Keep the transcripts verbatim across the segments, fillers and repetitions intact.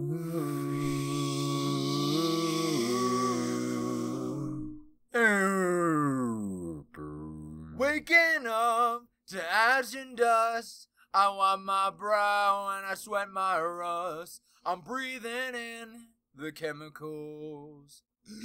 Waking up to ash and dust, I wipe my brow and I sweat my rust. I'm breathing in the chemicals.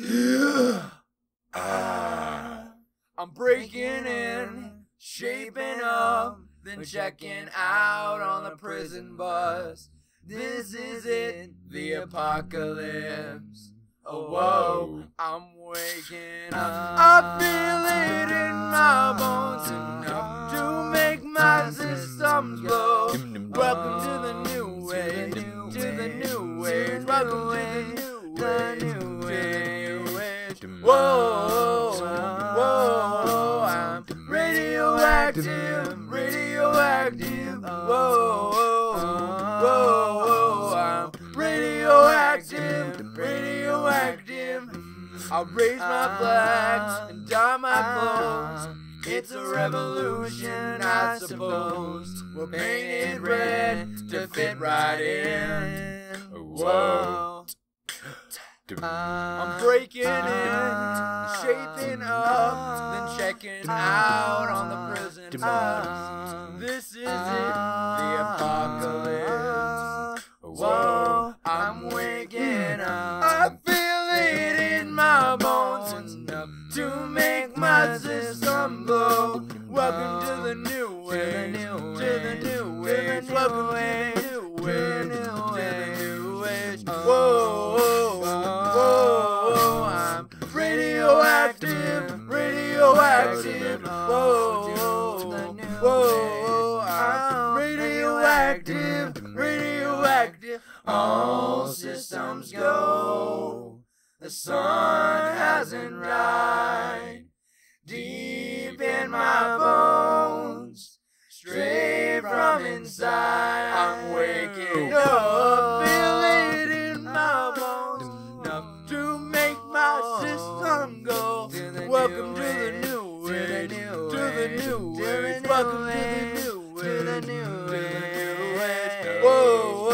ah. I'm breaking in, shaping up, then checking out on the prison bus. This is it, the apocalypse. Oh, whoa, I'm waking up. I feel it in my bones enough to make my systems blow. Welcome to the new age, to the new age. Welcome to the new age. Whoa, whoa, I'm radioactive, radioactive. Whoa, whoa, I'm radioactive, radioactive. I'll raise my flags and dye my clothes. It's a revolution, I suppose. We'll paint it red to fit right in. Whoa. I'm breaking in, shaping up, then checking out on the prison bus. This is it, the apocalypse. Whoa, I'm waking up. I feel it in my bones enough to make my system blow. Welcome to the new age, to the new age. Welcome to the new age, to the new age. Whoa, whoa, I'm radioactive, radioactive. Whoa, whoa, I'm radioactive, radioactive. All systems go. The sun hasn't died. Deep in my bones, straight from inside, I'm waking up. Feel it in my bones, enough to make my system go. Welcome to the new age, to the new age. Welcome to the new age, to the new age. Whoa.